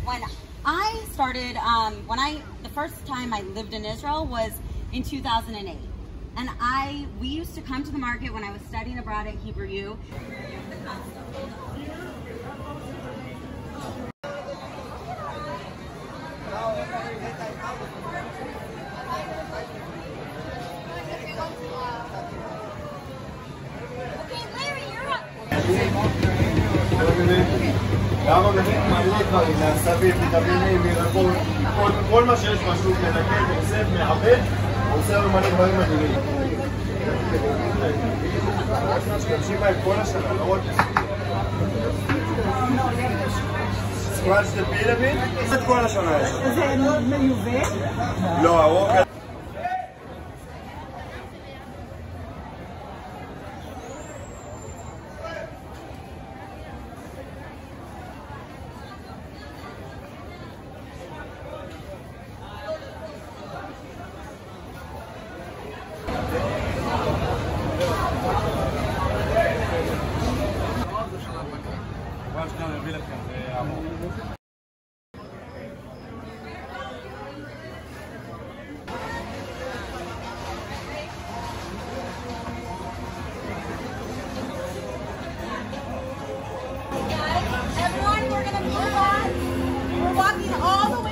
when I started, the first time I lived in Israel was in 2008. And we used to come to the market when I was studying abroad at Hebrew U. למה באמת מלא דברים, מעשבים, ויטמינים, ירקות, כל מה שיש בשוק, לנקד, אוסף, מעבד, עושה לנו מלא דברים מדהימים. משתמשים בהם כל השנה, לא רק סקואל של פירמיד, את כל השנה יש. זה מאוד מיובא? לא, הרוק... Everyone, we're going to move on. We're walking all the way